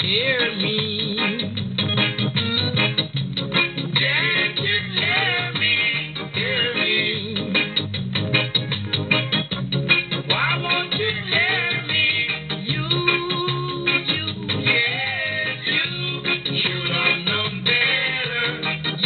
hear me? Can't you hear me? Hear me? Why won't you hear me? Yes, you should have known better.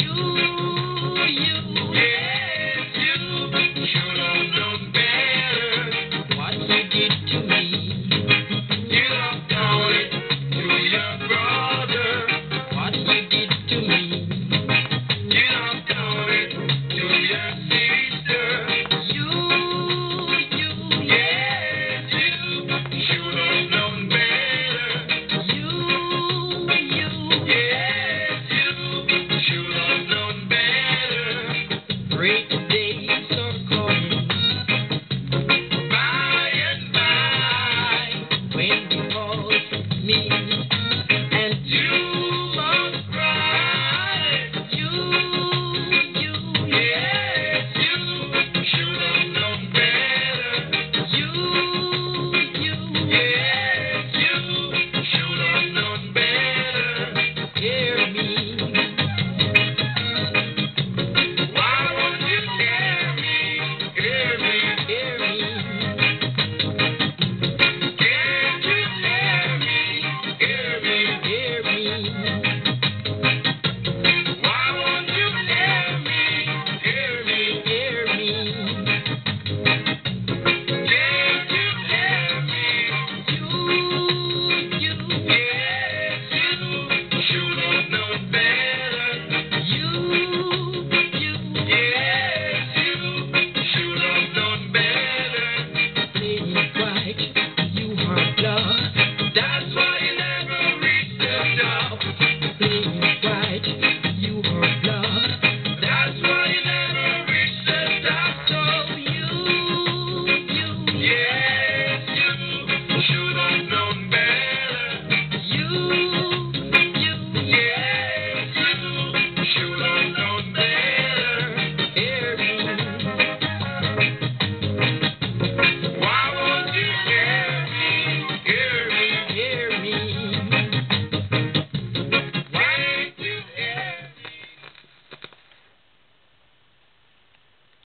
Yes, you should have known better. What you did to me, you have done it to your brother. What you did to me, you have done it to your sister. Yes, you should have known better. Yes, you should have known better. Great days are coming by and by when you call me.